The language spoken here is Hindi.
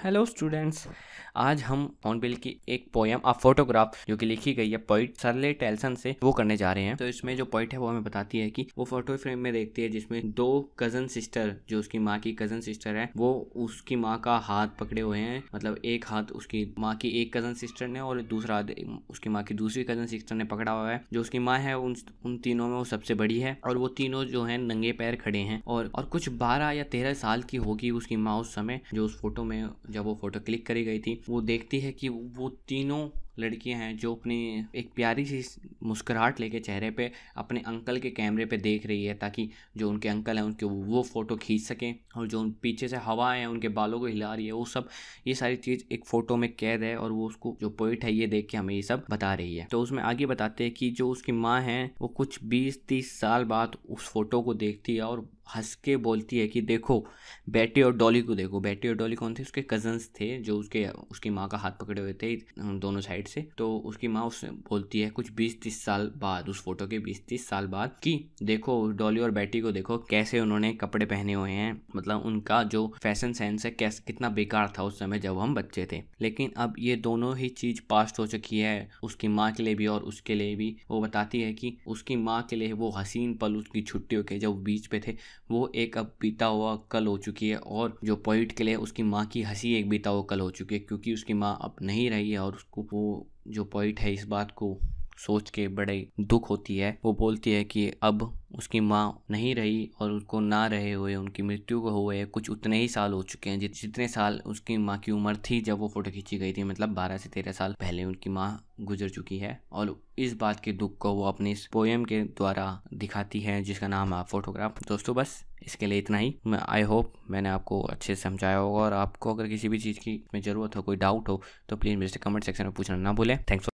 हेलो स्टूडेंट्स, आज हम हॉर्नबिल की एक पोयम अ फोटोग्राफ जो कि लिखी गई है पोइट शर्ले टैल्सन से वो करने जा रहे हैं। तो इसमें जो पोइट है वो हमें बताती है कि वो फोटो फ्रेम में देखती है जिसमें दो कजन सिस्टर, जो उसकी माँ की कजन सिस्टर है, वो उसकी माँ का हाथ पकड़े हुए हैं। मतलब एक हाथ उसकी माँ की एक कजन सिस्टर ने और दूसरा हाथ उसकी माँ की दूसरी कजन सिस्टर ने पकड़ा हुआ है। जो उसकी माँ है उन तीनों में वो सबसे बड़ी है और वो तीनों जो है नंगे पैर खड़े हैं और कुछ 12 या 13 साल की होगी उसकी माँ उस समय, जो उस फोटो में जब वो फोटो क्लिक करी गई थी। वो देखती है कि वो तीनों लड़कियां हैं जो अपनी एक प्यारी सी मुस्कुराहट लेके चेहरे पे अपने अंकल के कैमरे पे देख रही है, ताकि जो उनके अंकल हैं उनके वो फोटो खींच सकें। और जो पीछे से हवा है उनके बालों को हिला रही है, वो सब ये सारी चीज़ एक फ़ोटो में कैद है और वो उसको जो पोइट है ये देख के हमें ये सब बता रही है। तो उसमें आगे बताते हैं कि जो उसकी माँ है वो कुछ 20-30 साल बाद उस फोटो को देखती है और हंस के बोलती है कि देखो बेटी और डॉली को देखो। बेटी और डॉली कौन थे? उसके कजन्स थे जो उसकी माँ का हाथ पकड़े हुए थे दोनों साइड से। तो उसकी माँ उससे बोलती है कुछ 20-30 साल बाद, उस फोटो के 20-30 साल बाद, कि देखो डॉली और बेटी को देखो कैसे उन्होंने कपड़े पहने हुए हैं। मतलब उनका जो फैशन सेंस है कैसे कितना बेकार था उस समय जब हम बच्चे थे। लेकिन अब ये दोनों ही चीज पास्ट हो चुकी है, उसकी माँ के लिए भी और उसके लिए भी। वो बताती है कि उसकी माँ के लिए वो हसीन पल उसकी छुट्टियों के जब बीच पे थे वो एक अब बीता हुआ कल हो चुकी है, और जो पोइट के लिए उसकी माँ की हंसी एक बीता हुआ कल हो चुकी है, क्योंकि उसकी माँ अब नहीं रही है। और उसको वो जो पोइट है इस बात को सोच के बड़े दुख होती है। वो बोलती है कि अब उसकी माँ नहीं रही और उसको ना रहे हुए उनकी मृत्यु को हुए कुछ उतने ही साल हो चुके हैं जितने साल उसकी माँ की उम्र थी जब वो फोटो खींची गई थी। मतलब 12 से 13 साल पहले उनकी माँ गुजर चुकी है और इस बात के दुख को वो अपनी इस पोएम के द्वारा दिखाती है जिसका नाम है फोटोग्राफ। दोस्तों बस इसके लिए इतना ही। मैं आई होप मैंने आपको अच्छे से समझाया होगा, और आपको अगर किसी भी चीज़ की में ज़रूरत हो, कोई डाउट हो, तो प्लीज़ मेरे से कमेंट सेक्शन में पूछना ना भूलें। थैंक्स।